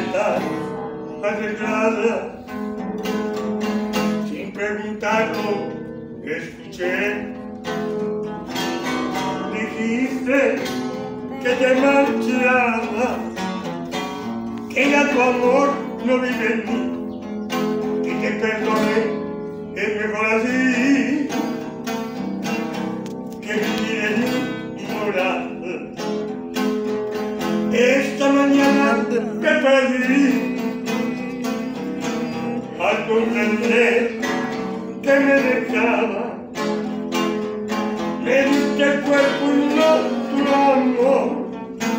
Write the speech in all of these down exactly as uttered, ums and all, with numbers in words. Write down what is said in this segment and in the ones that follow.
maletas arregladas. Sin preguntarlo, escuché. Dijiste que te marchabas, que ya tu amor no vive en mí, y te perdoné. Es mejor así que vivir en ignorar. Esta mañana te perdí al comprender que me dejaba. Me diste el cuerpo y no tu amor.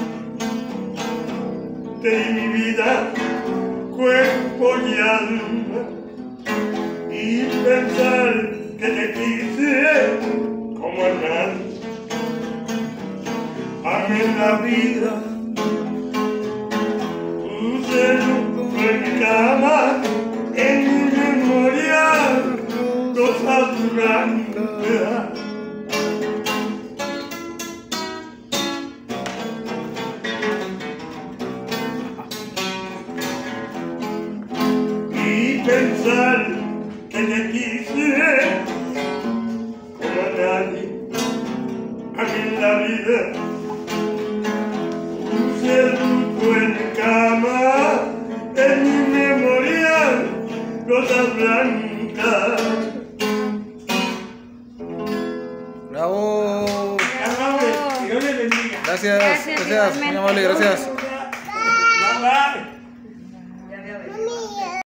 Te di mi vida, cuerpo y alma. Y pensar que te quise como a nadie. Amé la vida. Puse en mi cama, en mi memoria, cosas blancas. Y pensar que te quise como a nadie. A mí en la vida puse el luto en cama, en mi memoria, rosas blancas. ¡Bravo! Bravo. Gracias, gracias, muy amable, gracias.